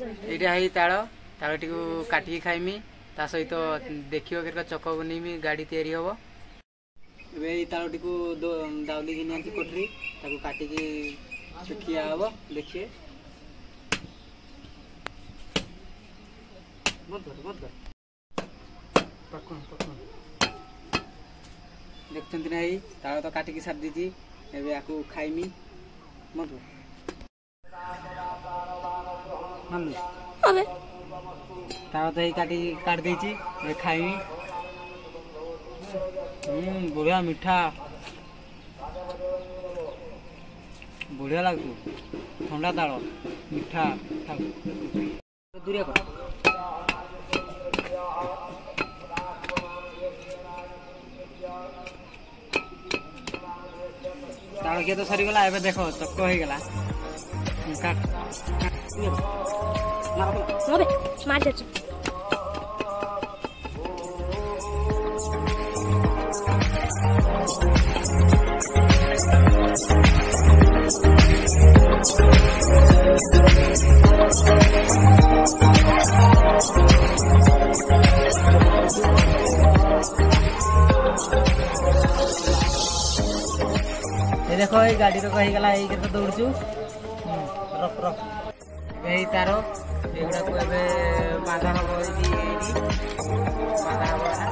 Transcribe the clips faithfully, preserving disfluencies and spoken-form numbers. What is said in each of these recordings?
यहाँ है ताड़ ताड़ी को काटिकी खाइमी ता सहित देखियो के चक बनेमी गाड़ी तैयारी हम ए ताड़ी को दाउली घिनी आनी कोठरी ताको काटिकी खिया हम देखिए मत कर मत कर पकड़ पकड़ देखते ना ताड़ तो काटिकी सारी दीदी एवं आपको खाइमी मत अबे ताड़ तो यही काटी काट देची खाइमी हम्म बढ़िया मीठा बढ़िया लगू ठंडा ताड़ मीठा दूरिया कर ताड़ किए तो सरीगला एवं देख चक हो गला मार दे देखो ये गाड़ी तो कही गला ये तो दौड़चु रख रख यही तार एगुड़ा को बांधा हम बांधा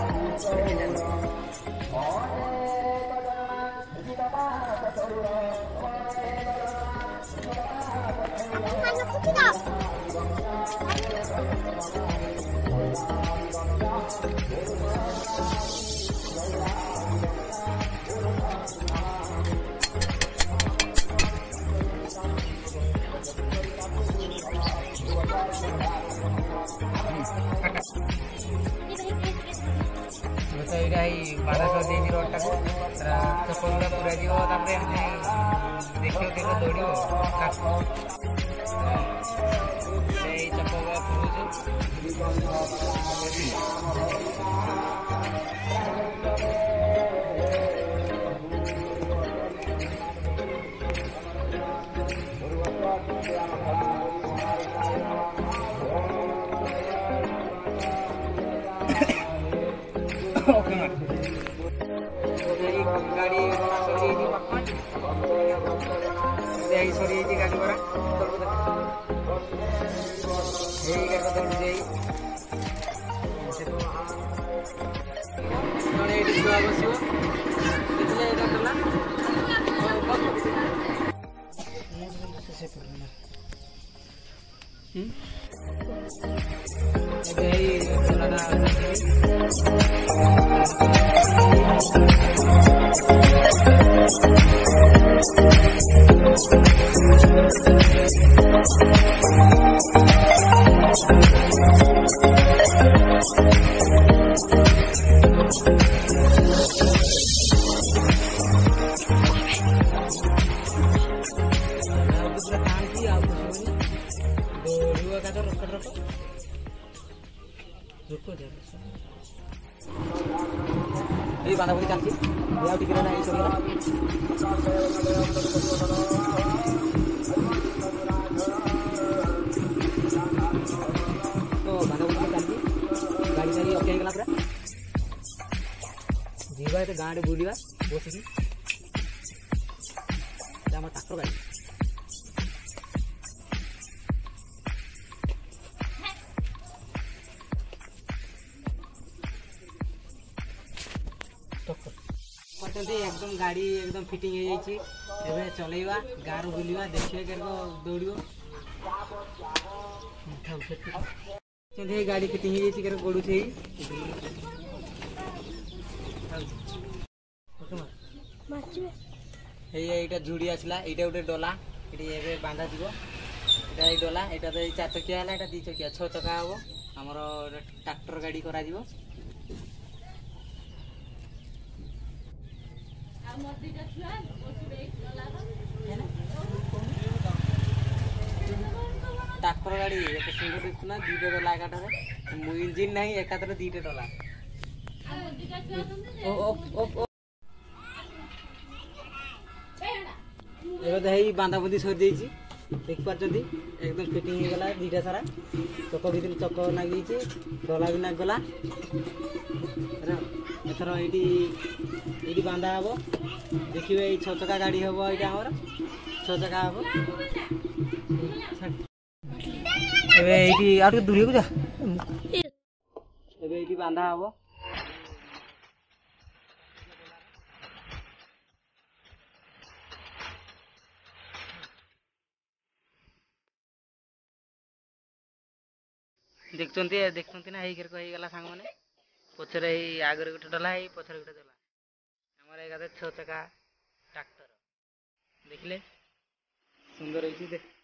बाधा कर दी रोडटा को चक गुड़ा पूरा जीव देखिए देखो दौड़ चक गाड़ी सरी गाड़ी भरा छुआ ये बांधा बुड़ी चलती या टिकट ना ये सरी तो बांधा बुड़ी चलती गाड़ी सारी ओके गला पूरा जीवा तो गाड़ी बुलिवा बसिकी हम ट्रैक्टर गाड़ी एकदम गाड़ी एकदम फिटिंग हो जाए चलैवा गाँव बुलवा देखिए दौड़ गाड़ी फिटिंग हो जाए गोड़ू ये झुड़ी आसला ये गोटे डला ये बांधा जीव ये डला यहाँ तो चार चकिया है दी चकिया छः चका हम आमर ट्रैक्टर गाड़ी करा ट्रैक्टर गाड़ी एक सिंगल दिखुना दीटा डला एकाठे इंजिन ना एकाथरे दीटा डला बांधा बुंदी सरी देखि पारछंती एकदम फिटिंग हो गला दीटा सारा चक भीतर चक नागी डला भी नाग गला एथर ये ये बांधा हम देखिए ये छचका गाड़ी हम यहाँ आमर छचका हम ये दूरी को जा ये बांधा हम देखते देखते ना हेकर गला सांग मैंने पचरे आगे गोटे डला है पचरे गोटे डला आमर एका छचका ट्रैक्टर देखले सुंदर है देख